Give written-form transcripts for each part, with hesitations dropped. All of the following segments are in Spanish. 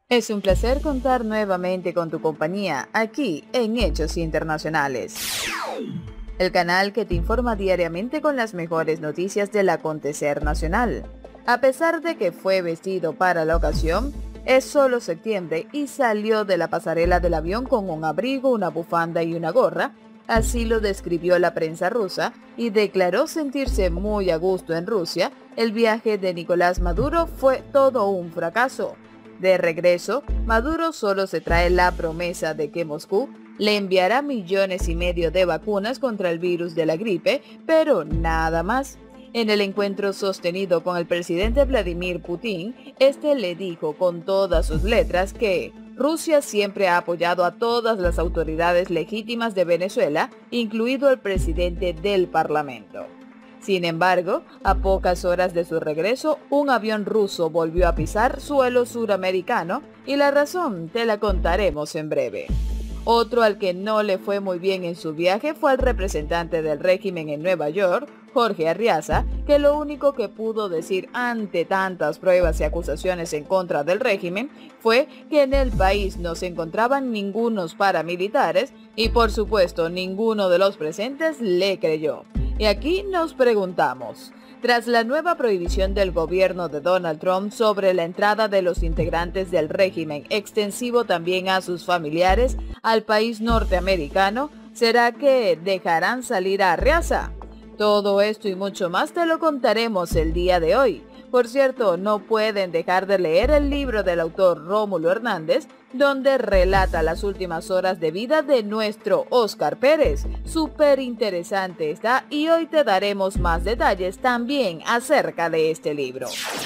Es un placer contar nuevamente con tu compañía aquí en Hechos Internacionales, el canal que te informa diariamente con las mejores noticias del acontecer nacional. A pesar de que fue vestido para la ocasión, es solo septiembre y salió de la pasarela del avión con un abrigo, una bufanda y una gorra. Así lo describió la prensa rusa y declaró sentirse muy a gusto en Rusia. El viaje de Nicolás Maduro fue todo un fracaso. De regreso, Maduro solo se trae la promesa de que Moscú le enviará 1,5 millones de vacunas contra el virus de la gripe, pero nada más. En el encuentro sostenido con el presidente Vladimir Putin, este le dijo con todas sus letras que Rusia siempre ha apoyado a todas las autoridades legítimas de Venezuela, incluido el presidente del Parlamento. Sin embargo, a pocas horas de su regreso, un avión ruso volvió a pisar suelo suramericano y la razón te la contaremos en breve. Otro al que no le fue muy bien en su viaje fue el representante del régimen en Nueva York, Jorge Arriaza, que lo único que pudo decir ante tantas pruebas y acusaciones en contra del régimen fue que en el país no se encontraban ningunos paramilitares y por supuesto ninguno de los presentes le creyó. Y aquí nos preguntamos, tras la nueva prohibición del gobierno de Donald Trump sobre la entrada de los integrantes del régimen, extensivo también a sus familiares, al país norteamericano, ¿será que dejarán salir a Arriaza? Todo esto y mucho más te lo contaremos el día de hoy. Por cierto, no pueden dejar de leer el libro del autor Rómulo Hernández, donde relata las últimas horas de vida de nuestro Óscar Pérez. Súper interesante está y hoy te daremos más detalles también acerca de este libro.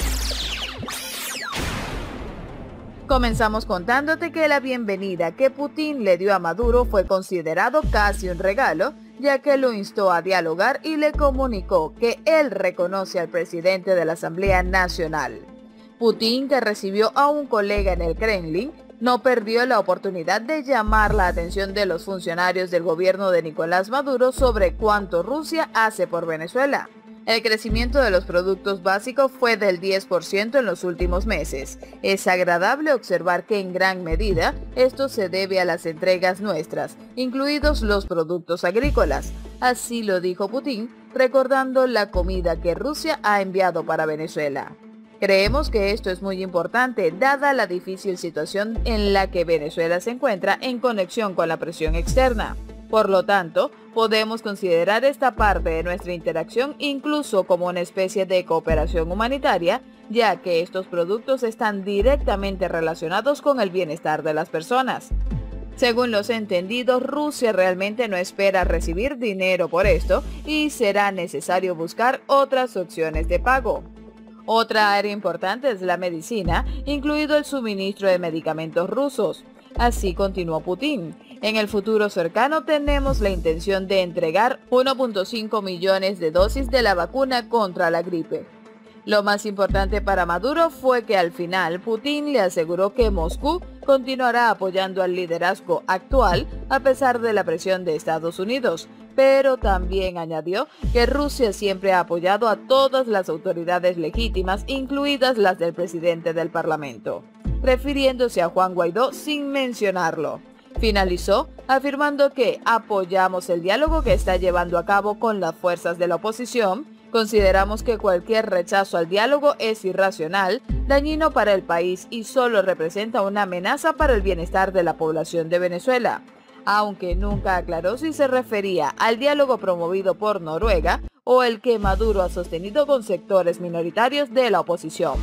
Comenzamos contándote que la bienvenida que Putin le dio a Maduro fue considerado casi un regalo, ya que lo instó a dialogar y le comunicó que él reconoce al presidente de la Asamblea Nacional. Putin, que recibió a un colega en el Kremlin, no perdió la oportunidad de llamar la atención de los funcionarios del gobierno de Nicolás Maduro sobre cuánto Rusia hace por Venezuela. El crecimiento de los productos básicos fue del 10% en los últimos meses. Es agradable observar que en gran medida esto se debe a las entregas nuestras, incluidos los productos agrícolas. Así lo dijo Putin, recordando la comida que Rusia ha enviado para Venezuela. Creemos que esto es muy importante, dada la difícil situación en la que Venezuela se encuentra en conexión con la presión externa. Por lo tanto, podemos considerar esta parte de nuestra interacción incluso como una especie de cooperación humanitaria, ya que estos productos están directamente relacionados con el bienestar de las personas. Según los entendidos, Rusia realmente no espera recibir dinero por esto y será necesario buscar otras opciones de pago. Otra área importante es la medicina, incluido el suministro de medicamentos rusos. Así continuó Putin. En el futuro cercano tenemos la intención de entregar 1,5 millones de dosis de la vacuna contra la gripe. Lo más importante para Maduro fue que al final Putin le aseguró que Moscú continuará apoyando al liderazgo actual a pesar de la presión de Estados Unidos, pero también añadió que Rusia siempre ha apoyado a todas las autoridades legítimas, incluidas las del presidente del Parlamento, refiriéndose a Juan Guaidó sin mencionarlo. Finalizó afirmando que apoyamos el diálogo que está llevando a cabo con las fuerzas de la oposición. Consideramos que cualquier rechazo al diálogo es irracional, dañino para el país y solo representa una amenaza para el bienestar de la población de Venezuela, aunque nunca aclaró si se refería al diálogo promovido por Noruega o el que Maduro ha sostenido con sectores minoritarios de la oposición.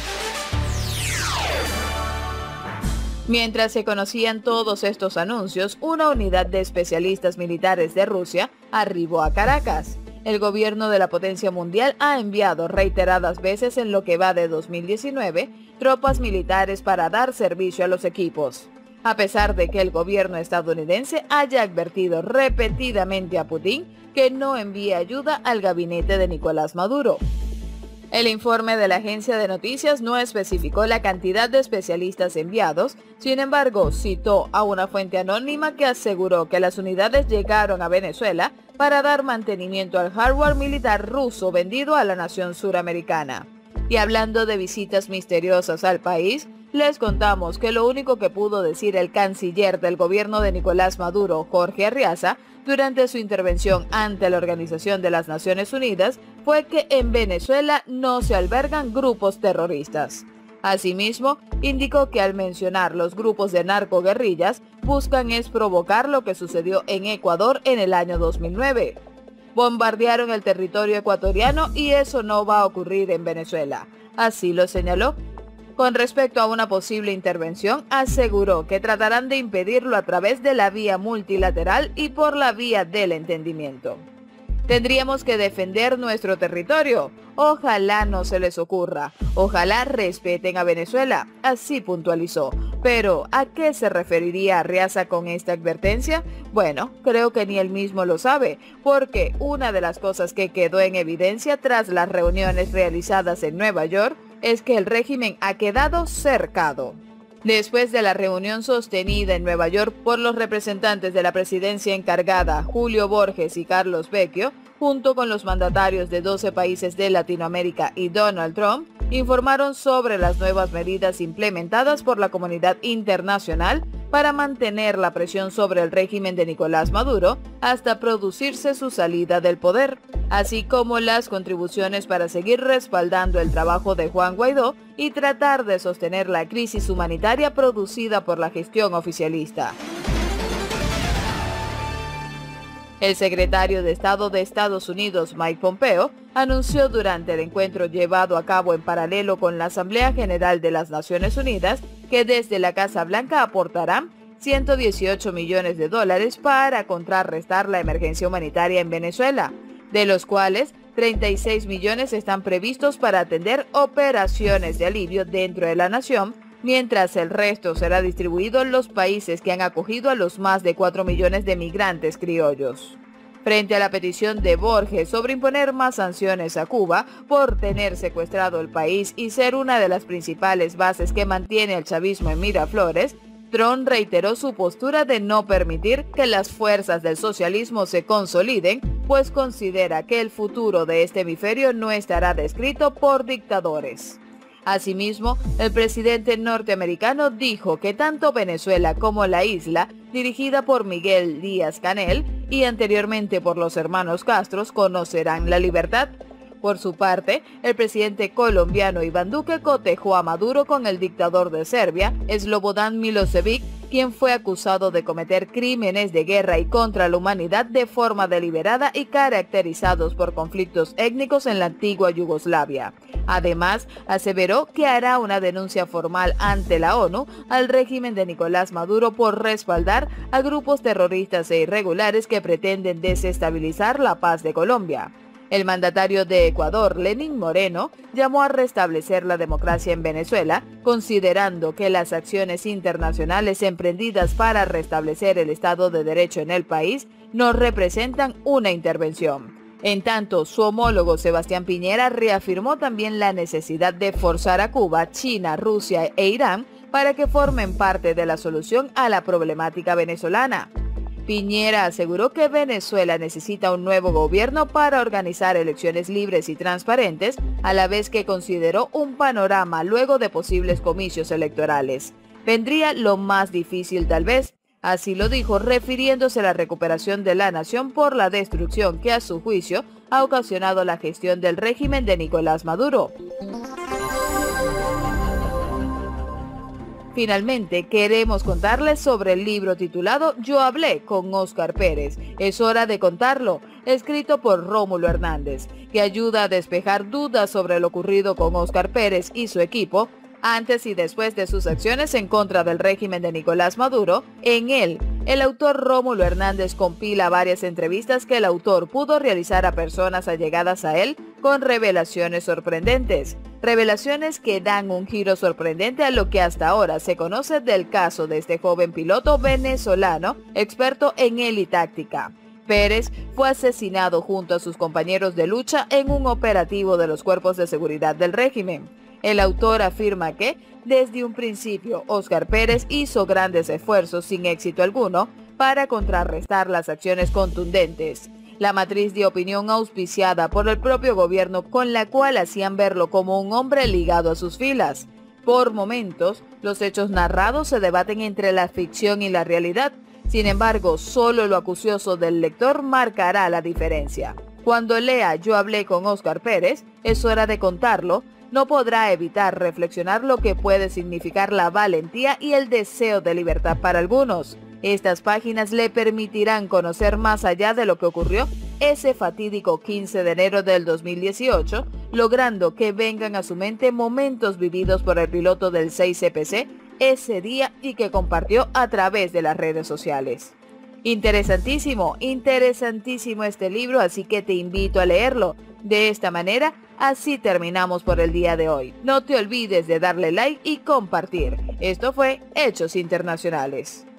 Mientras se conocían todos estos anuncios, una unidad de especialistas militares de Rusia arribó a Caracas. El gobierno de la potencia mundial ha enviado reiteradas veces en lo que va de 2019 tropas militares para dar servicio a los equipos. A pesar de que el gobierno estadounidense haya advertido repetidamente a Putin que no envíe ayuda al gabinete de Nicolás Maduro. El informe de la agencia de noticias no especificó la cantidad de especialistas enviados, sin embargo, citó a una fuente anónima que aseguró que las unidades llegaron a Venezuela para dar mantenimiento al hardware militar ruso vendido a la nación suramericana. Y hablando de visitas misteriosas al país, les contamos que lo único que pudo decir el canciller del gobierno de Nicolás Maduro, Jorge Arriaza, durante su intervención ante la Organización de las Naciones Unidas, fue que en Venezuela no se albergan grupos terroristas. Asimismo, indicó que al mencionar los grupos de narcoguerrillas, buscan es provocar lo que sucedió en Ecuador en el año 2009. Bombardearon el territorio ecuatoriano y eso no va a ocurrir en Venezuela. Así lo señaló. Con respecto a una posible intervención, aseguró que tratarán de impedirlo a través de la vía multilateral y por la vía del entendimiento. Tendríamos que defender nuestro territorio. Ojalá no se les ocurra. Ojalá respeten a Venezuela. Así puntualizó. Pero, ¿a qué se referiría Arriaza con esta advertencia? Bueno, creo que ni él mismo lo sabe, porque una de las cosas que quedó en evidencia tras las reuniones realizadas en Nueva York es que el régimen ha quedado cercado. Después de la reunión sostenida en Nueva York por los representantes de la presidencia encargada, Julio Borges y Carlos Vecchio, junto con los mandatarios de 12 países de Latinoamérica y Donald Trump, informaron sobre las nuevas medidas implementadas por la comunidad internacional para mantener la presión sobre el régimen de Nicolás Maduro hasta producirse su salida del poder, así como las contribuciones para seguir respaldando el trabajo de Juan Guaidó y tratar de sostener la crisis humanitaria producida por la gestión oficialista. El secretario de Estado de Estados Unidos, Mike Pompeo, anunció durante el encuentro llevado a cabo en paralelo con la Asamblea General de las Naciones Unidas que desde la Casa Blanca aportarán $118 millones para contrarrestar la emergencia humanitaria en Venezuela, de los cuales 36 millones están previstos para atender operaciones de alivio dentro de la nación, mientras el resto será distribuido en los países que han acogido a los más de 4 millones de migrantes criollos. Frente a la petición de Borges sobre imponer más sanciones a Cuba por tener secuestrado el país y ser una de las principales bases que mantiene el chavismo en Miraflores, Trump reiteró su postura de no permitir que las fuerzas del socialismo se consoliden, pues considera que el futuro de este hemisferio no estará descrito por dictadores. Asimismo, el presidente norteamericano dijo que tanto Venezuela como la isla, dirigida por Miguel Díaz-Canel y anteriormente por los hermanos Castro, conocerán la libertad. Por su parte, el presidente colombiano Iván Duque cotejó a Maduro con el dictador de Serbia, Slobodan Milošević, quien fue acusado de cometer crímenes de guerra y contra la humanidad de forma deliberada y caracterizados por conflictos étnicos en la antigua Yugoslavia. Además, aseveró que hará una denuncia formal ante la ONU al régimen de Nicolás Maduro por respaldar a grupos terroristas e irregulares que pretenden desestabilizar la paz de Colombia. El mandatario de Ecuador, Lenín Moreno, llamó a restablecer la democracia en Venezuela, considerando que las acciones internacionales emprendidas para restablecer el Estado de Derecho en el país no representan una intervención. En tanto, su homólogo Sebastián Piñera reafirmó también la necesidad de forzar a Cuba, China, Rusia e Irán para que formen parte de la solución a la problemática venezolana. Piñera aseguró que Venezuela necesita un nuevo gobierno para organizar elecciones libres y transparentes, a la vez que consideró un panorama luego de posibles comicios electorales. Vendría lo más difícil tal vez, así lo dijo refiriéndose a la recuperación de la nación por la destrucción que a su juicio ha ocasionado la gestión del régimen de Nicolás Maduro. Finalmente, queremos contarles sobre el libro titulado Yo hablé con Óscar Pérez. Es hora de contarlo, escrito por Rómulo Hernández, que ayuda a despejar dudas sobre lo ocurrido con Óscar Pérez y su equipo antes y después de sus acciones en contra del régimen de Nicolás Maduro. En él, el autor Rómulo Hernández compila varias entrevistas que el autor pudo realizar a personas allegadas a él con revelaciones sorprendentes. Revelaciones que dan un giro sorprendente a lo que hasta ahora se conoce del caso de este joven piloto venezolano, experto en helitáctica. Pérez fue asesinado junto a sus compañeros de lucha en un operativo de los cuerpos de seguridad del régimen. El autor afirma que, desde un principio, Óscar Pérez hizo grandes esfuerzos sin éxito alguno para contrarrestar las acciones contundentes. La matriz de opinión auspiciada por el propio gobierno, con la cual hacían verlo como un hombre ligado a sus filas. Por momentos, Los hechos narrados se debaten entre la ficción y la realidad. Sin embargo, solo lo acucioso del lector marcará la diferencia. Cuando lea Yo hablé con Óscar Pérez, es hora de contarlo, no podrá evitar reflexionar lo que puede significar la valentía y el deseo de libertad para algunos. Estas páginas le permitirán conocer más allá de lo que ocurrió ese fatídico 15 de enero del 2018, logrando que vengan a su mente momentos vividos por el piloto del 6CPC ese día y que compartió a través de las redes sociales. Interesantísimo este libro, así que te invito a leerlo. De esta manera, así terminamos por el día de hoy. No te olvides de darle like y compartir. Esto fue Hechos Internacionales.